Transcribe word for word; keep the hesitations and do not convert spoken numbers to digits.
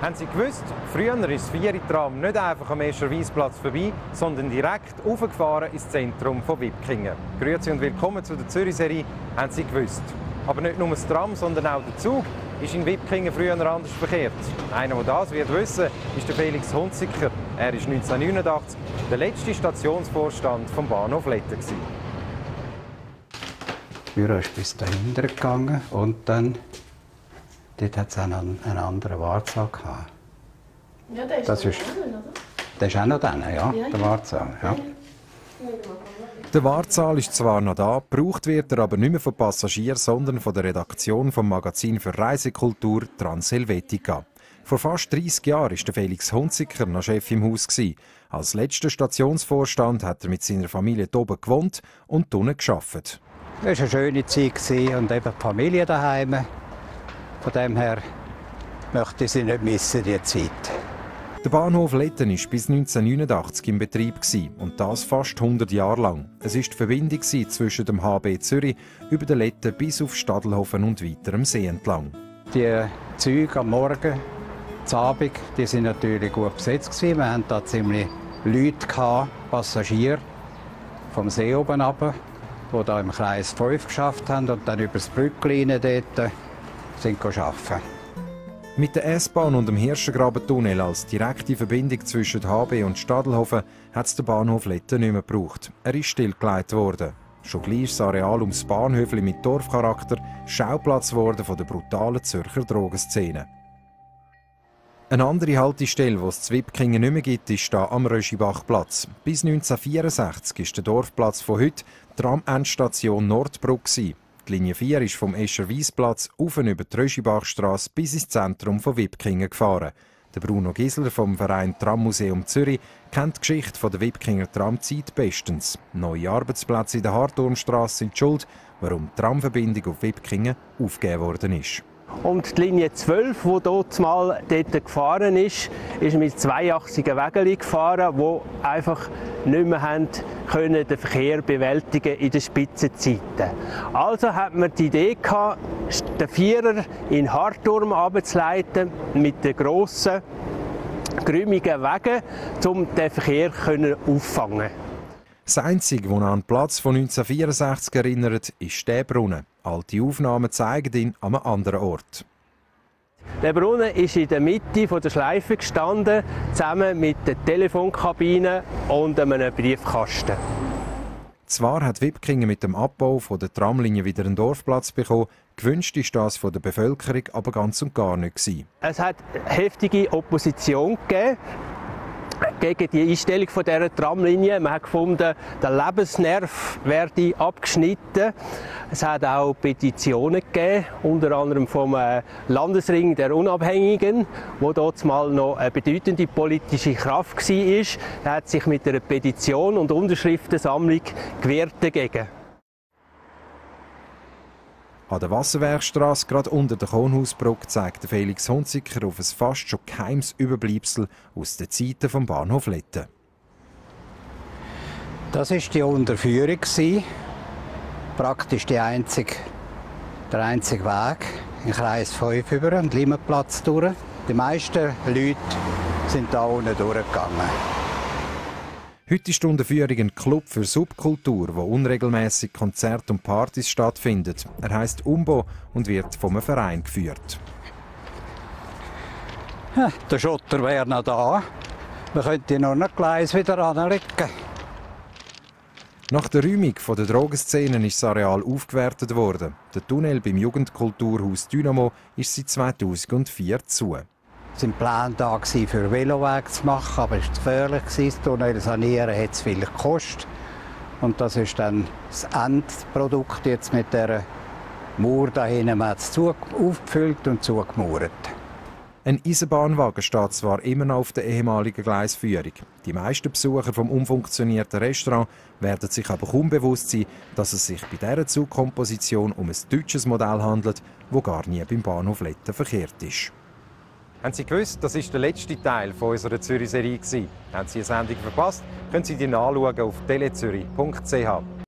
Haben Sie gewusst, früher ist das Vieri-Tram nicht einfach am Escherwiesplatz vorbei, sondern direkt aufgefahren ins Zentrum von Wipkingen. Grüezi und willkommen zu der Zürich-Serie «Haben Sie gewusst?». Aber nicht nur das Tram, sondern auch der Zug ist in Wipkingen früher anders verkehrt. Einer, der das wird wissen, ist der Felix Hunziker. Er ist neunzehnhundertneunundachtzig der letzte Stationsvorstand vom Bahnhof Letten. Das Büro ist bis dahinter gegangen und dann dort hat es auch noch einen anderen Wartsaal gehabt. Ja, der ist das noch ist, drin, oder? Der ist auch noch drin, ja, ja, der ja. Wartsaal. Ja. Der Wartsaal ist zwar noch da, gebraucht wird er aber nicht mehr von Passagieren, sondern von der Redaktion vom Magazin für Reisekultur Transhelvetica. Vor fast dreissig Jahren war Felix Hunziker noch Chef im Haus. Als letzter Stationsvorstand hat er mit seiner Familie hier oben gewohnt und unten gearbeitet. Es war eine schöne Zeit und eben die Familie daheim. Von dem her möchte ich sie nicht missen, die Zeit. Der Bahnhof Letten war bis neunzehnhundertneunundachtzig im Betrieb und das fast hundert Jahre lang. Es war die Verbindung zwischen dem H B Zürich über den Letten bis auf Stadelhofen und weiter am See entlang. Die Züge am Morgen, am Abend, die waren natürlich gut besetzt. Wir hatten da ziemlich Leute, Passagiere vom See oben runter, die da im Kreis fünf geschafft haben und dann über das Brücklein dort sind arbeiten. Mit der S-Bahn und dem Hirschengrabentunnel als direkte Verbindung zwischen H B und Stadelhofen hat es den Bahnhof Letten nicht mehr gebraucht. Er ist stillgelegt worden. Schon gleich ist das Areal ums Bahnhöfli mit Dorfcharakter Schauplatz geworden von der brutalen Zürcher Drogenszene. Eine andere Haltestelle, die es zu Wipkingen nicht mehr gibt, ist hier am Röschibachplatz. Bis neunzehnhundertvierundsechzig war der Dorfplatz von heute die Tram-Endstation Nordbruck. Die Linie vier ist vom Escherwiesplatz auf über die Röschibachstrasse bis ins Zentrum von Wipkingen gefahren. Der Bruno Gisler vom Verein Trammuseum Zürich kennt die Geschichte der Wipkinger Tramzeit bestens. Neue Arbeitsplätze in der Hartturmstrasse sind die Schuld, warum die Tramverbindung auf Wipkingen aufgegeben worden ist. Und die Linie zwölf, die dort mal dort gefahren ist, ist mit zweiachsigen Wägelchen gefahren, die einfach nicht mehr haben können, den Verkehr bewältigen in den Spitzenzeiten. Also hat man die Idee gehabt, den Vierer in Hartturm abzuleiten mit den grossen, geräumigen Wegen, um den Verkehr auffangen. Das Einzige, das an den Platz von neunzehnhundertvierundsechzig erinnert, ist der Brunnen. Alte Aufnahmen zeigen ihn an einem anderen Ort. Der Brunnen ist in der Mitte der Schleife gestanden, zusammen mit der Telefonkabine und einem Briefkasten. Zwar hat Wipkingen mit dem Abbau der Tramlinie wieder einen Dorfplatz bekommen, gewünscht ist das von der Bevölkerung aber ganz und gar nicht gewesen. Es hat heftige Opposition gegeben gegen die Einstellung von dieser Tramlinie. Man hat gefunden, der Lebensnerv werde abgeschnitten. Es hat auch Petitionen gegeben, unter anderem vom Landesring der Unabhängigen, wo dort mal noch eine bedeutende politische Kraft war. Er hat sich mit einer Petition und Unterschriftensammlung gewehrt dagegen. An der Wasserwerkstrasse, gerade unter der Kohnhausbrücke, zeigt Felix Hunziker auf ein fast schon geheimes Überbleibsel aus den Zeiten vom Bahnhof Letten. Das war die Unterführung, praktisch die einzige, der einzige Weg in Kreis fünf über den Limenplatz durch. Die meisten Leute sind da unten durchgegangen. Heute ist die Unterführung ein Club für Subkultur, wo unregelmäßig Konzerte und Partys stattfindet. Er heisst Umbo und wird vom Verein geführt. Ja, der Schotter wäre noch da. Man könnte noch ein Gleis wieder anlegen. Nach der Räumung der Drogenszenen ist das Areal aufgewertet worden. Der Tunnel beim Jugendkulturhaus Dynamo ist seit zweitausendvier zu. Es waren Pläne da für Veloweg zu machen, aber es war zu gefährlich. Das Tunnel sanieren hat zu viel gekostet. Und das ist dann das Endprodukt jetzt mit dieser Mauer da hinten. Man hat es aufgefüllt und zugemauert. Ein Eisenbahnwagen steht zwar immer noch auf der ehemaligen Gleisführung. Die meisten Besucher vom umfunktionierten Restaurant werden sich aber kaum bewusst sein, dass es sich bei dieser Zugkomposition um ein deutsches Modell handelt, das gar nie beim Bahnhof Letten verkehrt ist. Haben Sie gewusst, das ist der letzte Teil unserer Zürich-Serie? Haben Sie eine Sendung verpasst, können Sie die nachschauen auf telezürich punkt c h.